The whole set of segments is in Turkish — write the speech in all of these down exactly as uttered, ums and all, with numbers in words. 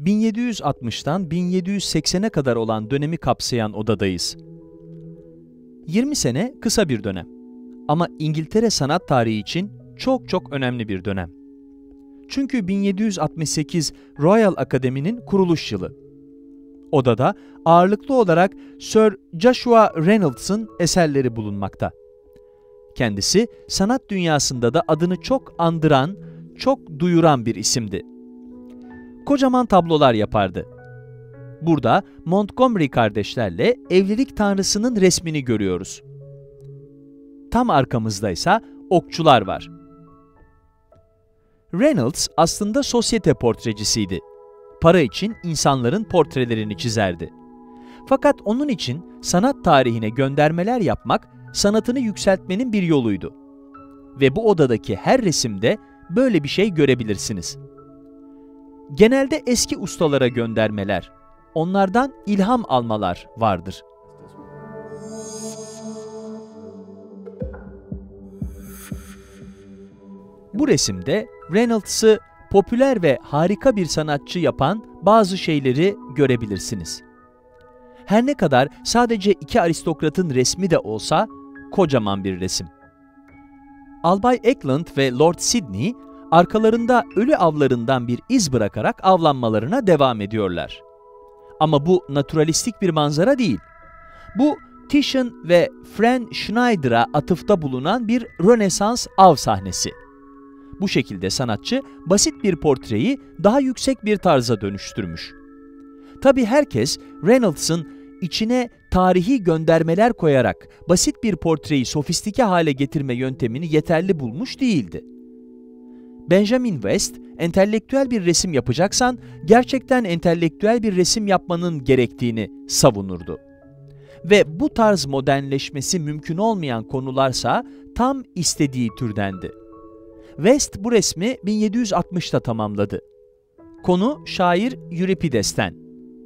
bin yedi yüz altmıştan bin yedi yüz seksene kadar olan dönemi kapsayan odadayız. yirmi sene kısa bir dönem. Ama İngiltere sanat tarihi için çok çok önemli bir dönem. Çünkü bin yedi yüz altmış sekiz Royal Academy'nin kuruluş yılı. Odada ağırlıklı olarak Sir Joshua Reynolds'ın eserleri bulunmakta. Kendisi sanat dünyasında da adını çok andıran, çok duyuran bir isimdi. Kocaman tablolar yapardı. Burada Montgomery kardeşlerle evlilik tanrısının resmini görüyoruz. Tam arkamızda ise okçular var. Reynolds aslında sosyete portrecisiydi. Para için insanların portrelerini çizerdi. Fakat onun için sanat tarihine göndermeler yapmak, sanatını yükseltmenin bir yoluydu. Ve bu odadaki her resimde böyle bir şey görebilirsiniz. Genelde eski ustalara göndermeler, onlardan ilham almalar vardır. Bu resimde Reynolds'ı popüler ve harika bir sanatçı yapan bazı şeyleri görebilirsiniz. Her ne kadar sadece iki aristokratın resmi de olsa, kocaman bir resim. Albay Eckland ve Lord Sydney, arkalarında ölü avlarından bir iz bırakarak avlanmalarına devam ediyorlar. Ama bu naturalistik bir manzara değil. Bu, Titian ve Fran Schneider'a atıfta bulunan bir Rönesans av sahnesi. Bu şekilde sanatçı, basit bir portreyi daha yüksek bir tarza dönüştürmüş. Tabii herkes, Reynolds'ın içine tarihi göndermeler koyarak basit bir portreyi sofistike hale getirme yöntemini yeterli bulmuş değildi. Benjamin West, entelektüel bir resim yapacaksan, gerçekten entelektüel bir resim yapmanın gerektiğini savunurdu. Ve bu tarz modernleşmesi mümkün olmayan konularsa tam istediği türdendi. West bu resmi bin yedi yüz altmışta tamamladı. Konu şair Euripides'ten.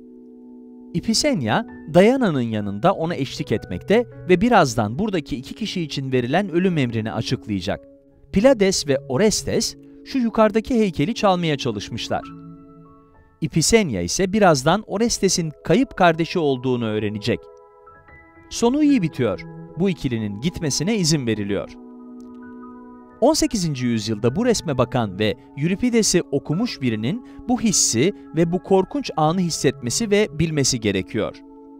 Ifisenia, Diana'nın yanında ona eşlik etmekte ve birazdan buradaki iki kişi için verilen ölüm emrini açıklayacak. Pylades ve Orestes, şu yukarıdaki heykeli çalmaya çalışmışlar. Ifisenia ise birazdan Orestes'in kayıp kardeşi olduğunu öğrenecek. Sonu iyi bitiyor. Bu ikilinin gitmesine izin veriliyor. on sekizinci yüzyılda bu resme bakan ve Euripides'i okumuş birinin bu hissi ve bu korkunç anı hissetmesi ve bilmesi gerekiyor.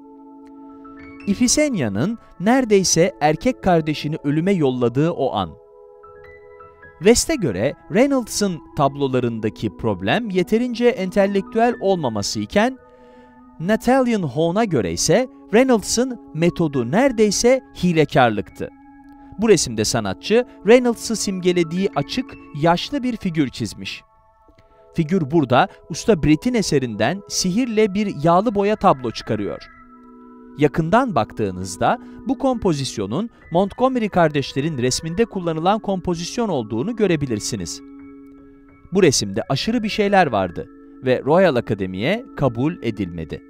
Ifisenia'nın neredeyse erkek kardeşini ölüme yolladığı o an. West'e göre Reynolds'ın tablolarındaki problem yeterince entelektüel olmaması iken, Nathaniel Hone'a göre ise Reynolds'ın metodu neredeyse hilekarlıktı. Bu resimde sanatçı, Reynolds'ı simgelediği açık, yaşlı bir figür çizmiş. Figür burada, usta Brett'in eserinden sihirle bir yağlı boya tablo çıkarıyor. Yakından baktığınızda, bu kompozisyonun Montgomery kardeşlerin resminde kullanılan kompozisyon olduğunu görebilirsiniz. Bu resimde aşırı bir şeyler vardı ve Royal Academy'ye kabul edilmedi.